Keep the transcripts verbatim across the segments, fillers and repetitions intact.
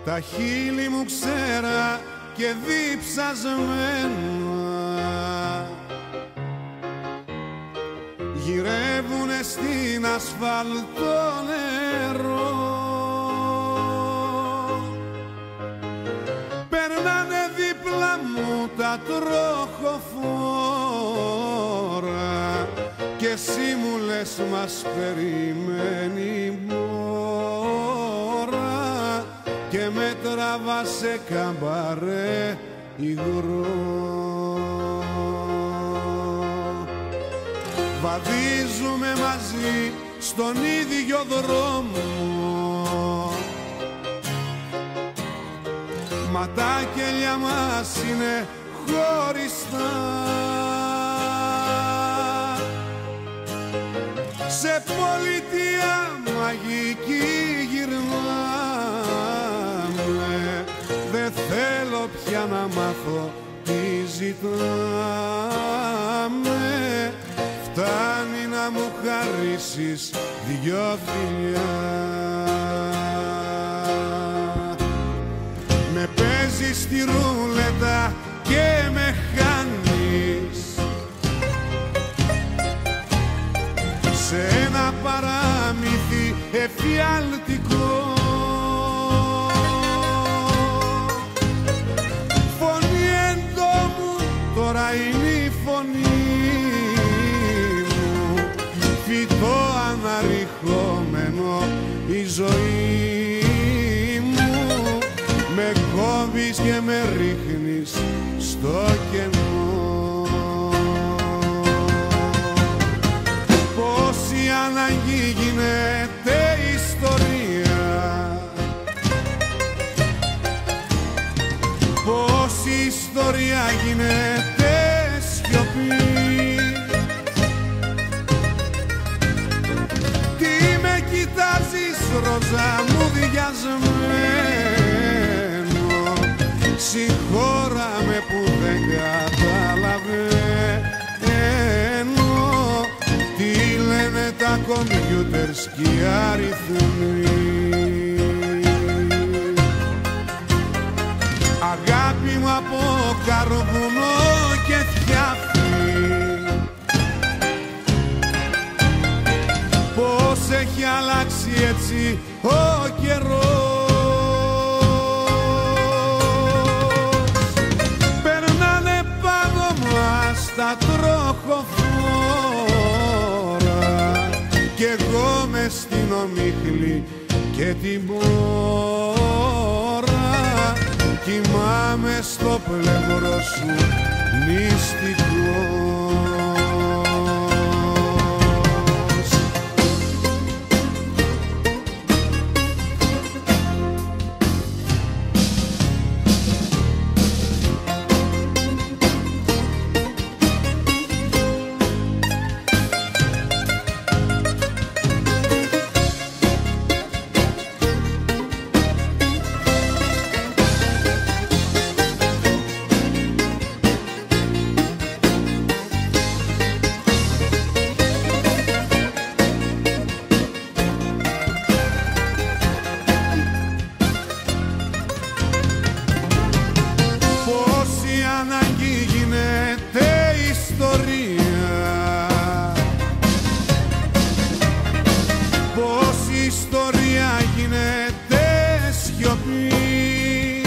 τα χείλη μου ξέρα και διψασμένα γυρεύουνε στην ασφαλτό νερό. Περνάνε δίπλα μου τα τροχοφόρα και εσύ μου λες μας περιμένει μόρα και με τραβάς σε καμπαρέ υγρό. Βαδίζουμε μαζί στον ίδιο δρόμο, μα τα κελιά μας είναι χωριστά. Σε πολιτεία μαγική γυρνάμε, δεν θέλω πια να μάθω τι ζητάμε. Φτάνει να μου χαρίσεις δυο φιλιά. Με παίζεις στη ρούλετα και με χάνεις σε ένα παράμυθι εφιαλτικό. Φωνή εντόμου τώρα είναι η φωνή μου, φυτό αναρριχόμενο η ζωή μου. Με κόβεις και με ρίχνεις στο κενό. Πόση ανάγκη γίνεται ιστορία, πόση ιστορία γίνεται σιωπή. Τι με κοιτάζεις ρόζα μου διασμένο, συγχώραμε που δεν καταλαβαίνω τι λένε τα κομπιούτερς κι οι αριθμοί. Αγάπη μου από καρβουνό και θιάφι, πώς έχει αλλάξει έτσι ο καιρός. Τα τροχοφόρα κι εγώ μες στην ομίχλη και την μόρα κοιμάμαι στο πλευρό σου μυστικός. Ανάγκη γίνεται ιστορία, πως η ιστορία γίνεται σιωπή.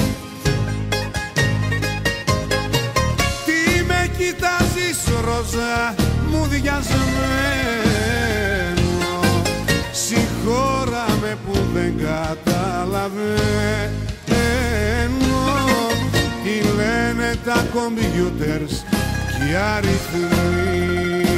Τι με κοιτάζεις ρόζα μου διασμένο, συγχώραμε που δεν καταλαβαίνω τι λένε τα κομπιούτερς κι οι αριθμοί.